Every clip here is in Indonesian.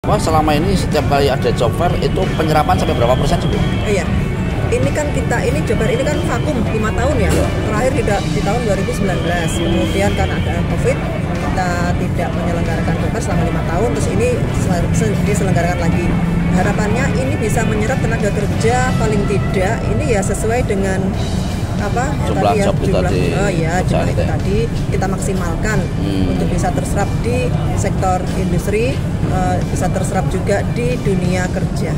Wah, selama ini setiap kali ada job fair itu penyerapan sampai berapa persen sih, Bu? Iya. Ini kan job fair ini kan vakum 5 tahun ya. Terakhir di tahun 2019. Kemudian karena ada Covid, kita tidak menyelenggarakan job fair selama 5 tahun. Terus ini diselenggarakan lagi. Harapannya ini bisa menyerap tenaga kerja paling tidak ini ya sesuai dengan jumlah job itu tadi kita maksimalkan untuk bisa terserap di sektor industri, bisa terserap juga di dunia kerja.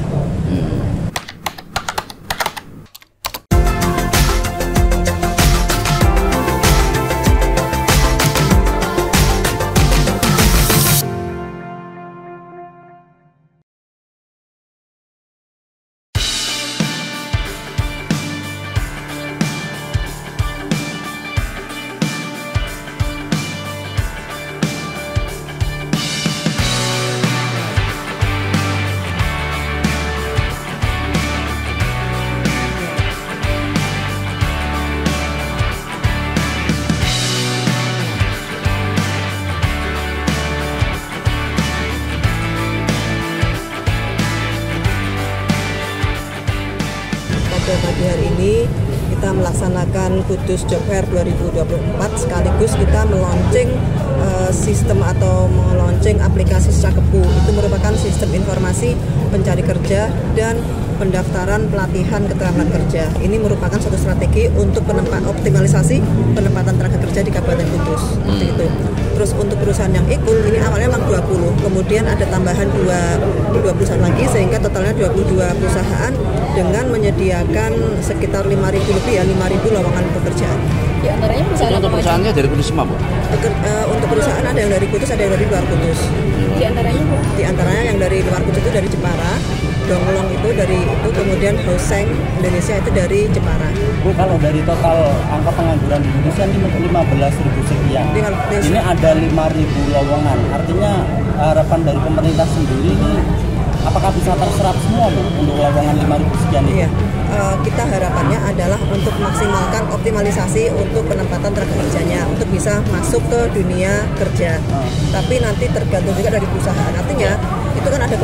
Pagi hari ini kita melaksanakan Kudus Job Fair 2024 sekaligus kita meluncing sistem atau meluncing aplikasi Cakepu. Itu merupakan sistem informasi pencari kerja dan pendaftaran pelatihan keterampilan kerja. Ini merupakan suatu strategi untuk optimalisasi penempatan tenaga kerja di Kabupaten Kudus. Seperti itu. Terus untuk perusahaan yang ikut ini awalnya memang 20, kemudian ada tambahan 2 perusahaan lagi sehingga totalnya 22 perusahaan dengan menyediakan sekitar 5.000 lebih ya 5.000 lowongan pekerjaan. Di antaranya perusahaan untuk perusahaannya dari Kudus semua, Bu? Untuk perusahaan ada yang dari Kudus, ada yang dari luar Kudus. Di antaranya, Bu? Di antaranya yang dari luar Kudus itu dari Jepara, Donglong itu dari itu, kemudian Hoseng Indonesia itu dari Jepara. Bu, kalau dari total angka pengangguran di Indonesia ini 15.000 sekian. Ini ada 5.000 lowongan. Artinya harapan dari pemerintah sendiri ini apakah bisa terserap semua, Bu, untuk lowongan 5.000 sekian ini? Iya. Kita harapannya adalah untuk maksimalkan optimalisasi untuk penempatan tenaga kerjanya untuk bisa masuk ke dunia kerja. Tapi nanti tergantung juga dari perusahaan. Artinya itu kan ada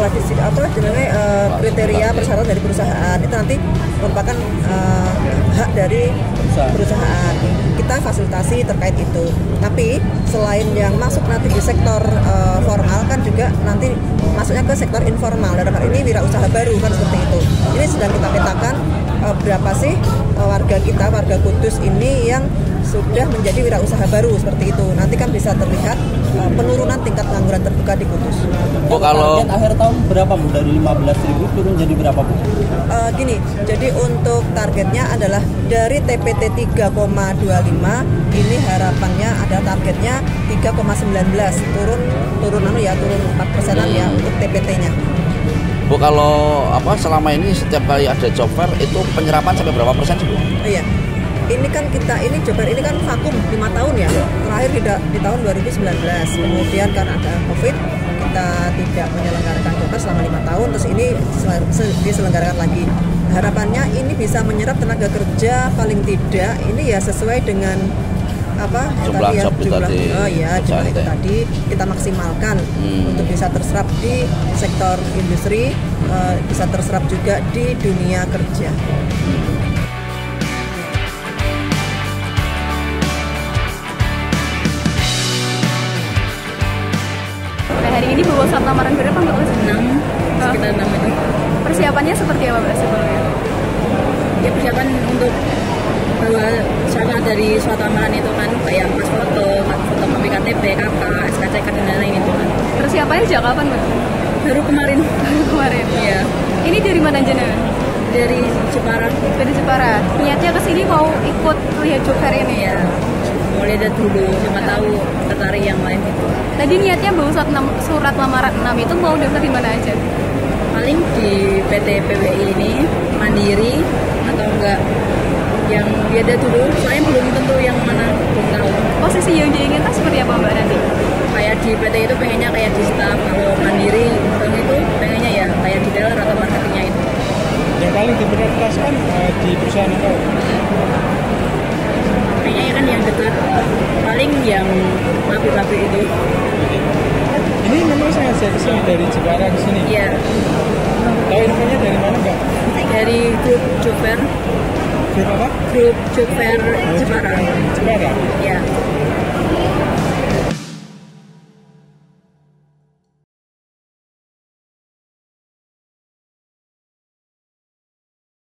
kriteria persyaratan dari perusahaan. Itu nanti merupakan hak dari perusahaan. Kita fasilitasi terkait itu. Tapi selain yang masuk nanti di sektor formal kan juga nanti masuknya ke sektor informal. Dalam hal ini wirausaha baru kan seperti itu. Ini sedang kita petakan berapa sih warga Kudus ini yang sudah menjadi wirausaha baru seperti itu. Nanti kan bisa terlihat penurunan tingkat pengangguran terbuka di Kudus. Bu, kalau target akhir tahun berapa, Bu? Dari 15.000 turun jadi berapa, Bu? Jadi untuk targetnya adalah dari TPT 3,25 ini harapannya ada targetnya 3,19 turun 4%-an ya untuk TPT-nya. Bu, kalau selama ini setiap kali ada job fair itu penyerapan sampai berapa persen sih, Bu? Iya. Ini job fair ini kan vakum 5 tahun ya. Terakhir di tahun 2019. Kemudian karena ada Covid, kita tidak menyelenggarakan job fair selama 5 tahun. Terus ini diselenggarakan lagi. Harapannya ini bisa menyerap tenaga kerja paling tidak ini ya sesuai dengan jumlah job itu tadi kita maksimalkan untuk bisa terserap di sektor industri, bisa terserap juga di dunia kerja. Hari ini bawa surat lamaran berapa, Mbak? 6, sekitar 6 itu. Persiapannya seperti apa, Mbak, sebelumnya? Ya, persiapan untuk bawa syarat dari surat lamaran itu kan kayak pas fotokopi KTP, KK, SKCK dan lain-lain itu kan. Persiapannya sejak kapan, Mbak? Baru kemarin. Iya. Ini dari mana jenengan? Dari Jepara. Dari Jepara. Niatnya ke sini mau ikut lihat job fair ini ya? Mau lihat dulu, cuma tahu tertarik yang lain itu. Tadi niatnya bawa surat lamaran 6 itu mau daftar di mana aja? Paling di PT PWI ini, Mandiri atau enggak yang beda dulu, soalnya belum tentu yang mana, belum tahu. Posisi yang diinginkan seperti apa, Mbak, nanti? Kayak di PT itu pengennya kayak di staff, kalau Mandiri itu pengennya ya kayak di dealer atau marketingnya itu. Yang paling diprioritaskan di perusahaan itu? Pengennya kan yang dekat, paling yang pabrik-pabrik itu. Ini memang sengaja kesini dari Jepara ke sini nih? Iya. Tahu infonya dari mana Mbak? Dari grup job fair. Grup apa? Grup job fair Oh, Jepara. Jepara? Iya.